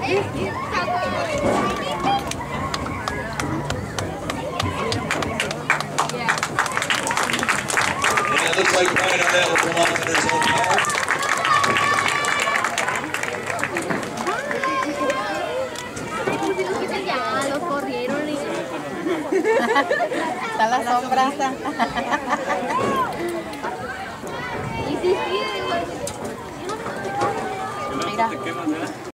it looks like Brian Arnett will come off in his own car. Ya, lo corrieron. Está la sombra. Y sí, sí, Mira.